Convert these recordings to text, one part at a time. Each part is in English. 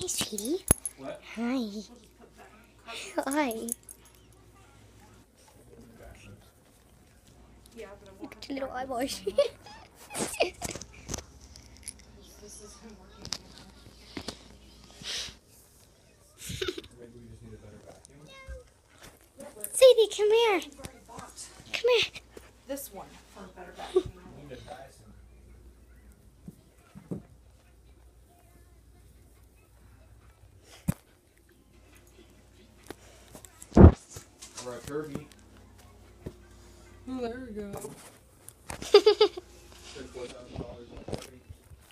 Hey, sweetie. What? Hi. Hi. Look at your little eyeballs. Sadie, come here. Come here. This one from Better Vacuum. Or a Kirby. Oh, there we go. Spent $4,000 on a Kirby.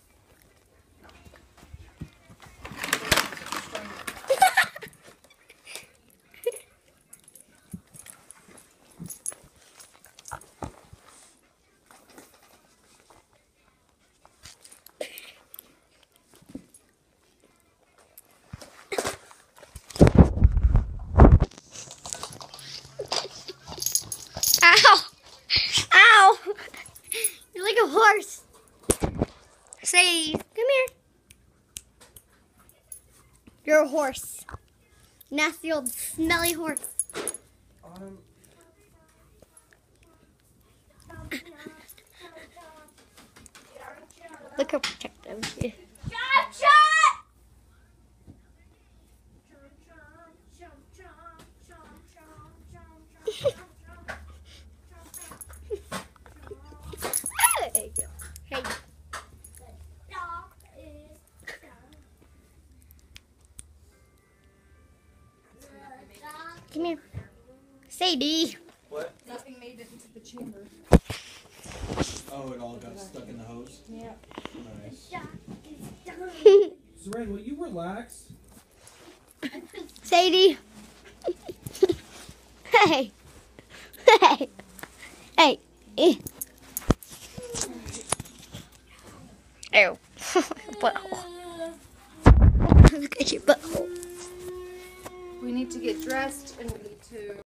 Ow! Ow! You're like a horse. Sadie, come here. You're a horse. Nasty old smelly horse. Look how protective she is. There you go. Hey. Come here. Sadie. What? Nothing made it into the chamber. Oh, it all got stuck in the hose? Yeah. Nice. Seren, will you relax? Sadie. Hey. Hey. Hey. Ew. Butthole. Look at your butthole. We need to get dressed and we need to